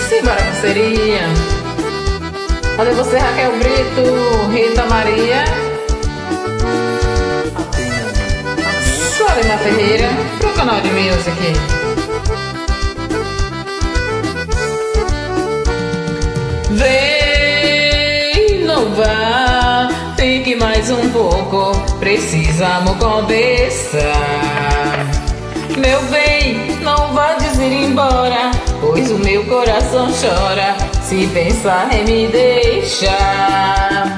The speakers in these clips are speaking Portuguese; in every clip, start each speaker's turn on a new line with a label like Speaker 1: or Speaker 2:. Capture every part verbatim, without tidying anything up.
Speaker 1: Simbora, parceria. Olha você, Raquel Brito, Rita Maria, Sorina Ferreira, pro canal de Music. Vem, não vá, fique mais um pouco, precisamos conversar. Meu bem, não vá dizer embora, pois o meu coração chora se pensar em me deixar.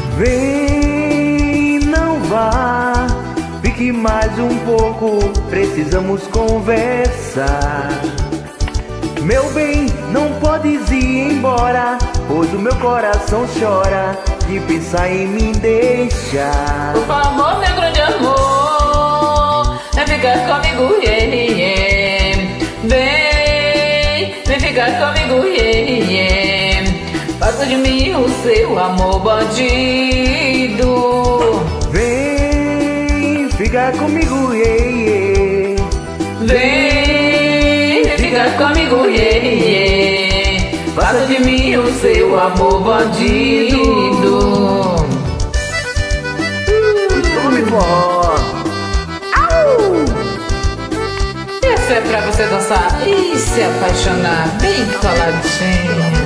Speaker 2: Vem, não vá, fique mais um pouco, precisamos conversar. Meu bem, não podes ir embora, pois o meu coração chora de pensar em me deixar.
Speaker 1: Por favor, meu grande amor, vem ficar comigo, yeah, yeah. Vem, vem ficar comigo, yeah, yeah. Faça de mim o seu amor bandido.
Speaker 2: Vem ficar comigo, yeah, yeah.
Speaker 1: Vem, vem ficar comigo, yeah, yeah. Faça de mim o seu amor bandido.
Speaker 2: Tome forró.
Speaker 1: Essa é pra você dançar e se apaixonar bem coladinho.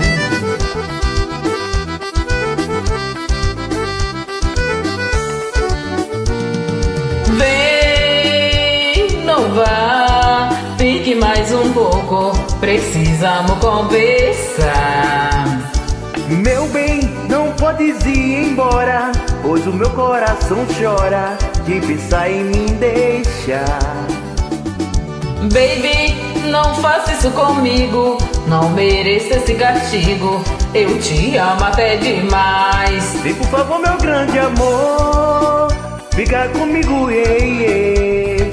Speaker 1: Vem, não vá, fique mais um pouco, precisamos conversar.
Speaker 2: Meu bem, não podes ir embora, pois o meu coração chora de pensar em me deixar.
Speaker 1: Baby, não faça isso comigo, não mereço esse castigo, eu te amo até demais.
Speaker 2: Vem por favor, meu grande amor, fica comigo, yeah, yeah.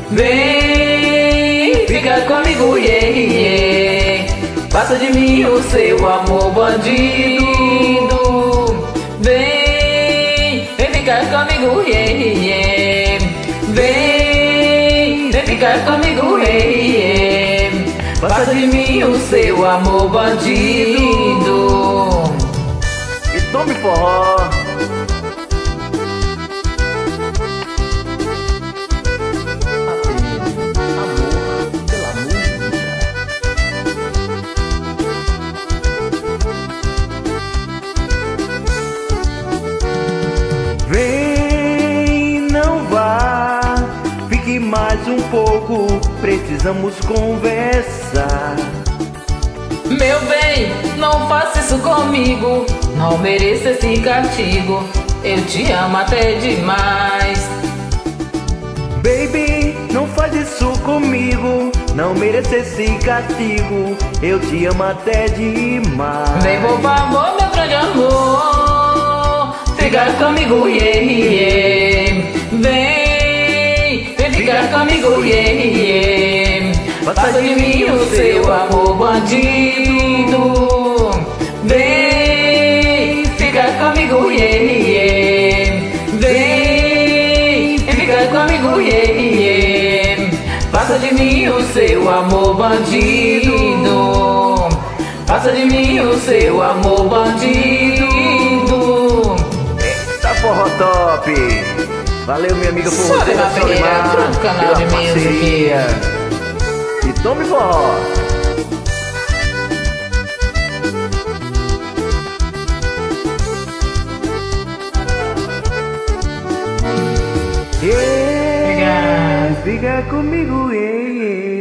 Speaker 1: Vem, fica comigo, yeah, yeah. Faça de mim o seu amor bandido. Vem, vem ficar comigo, yeah, yeah. Vem, vem ficar comigo, yeah, yeah. Faça de mim o seu amor bandido.
Speaker 2: E tome forró. Vem, não vá, fique mais um pouco, precisamos conversar.
Speaker 1: Meu bem, não faça isso comigo, não mereço esse castigo, eu te amo até demais.
Speaker 2: Baby, não faz isso comigo, não mereço esse castigo, eu te amo até demais.
Speaker 1: Vem por favor, meu grande amor, ficar comigo, yeah, yeah. Vem, vem ficar comigo, yeah, yeah. Faça de mim o seu amor bandido. Vem, ficar comigo, yeah, yeah. Vem, vem ficar comigo, yeah, yeah. Faça de mim o seu amor bandido. Faça de mim o seu amor bandido.
Speaker 2: Eita, forró top! Valeu, minha amiga, por você,
Speaker 1: Sorina Ferreira, pro canal de Music.
Speaker 2: E tome forró! Yeah, fica comigo, yeah, yeah.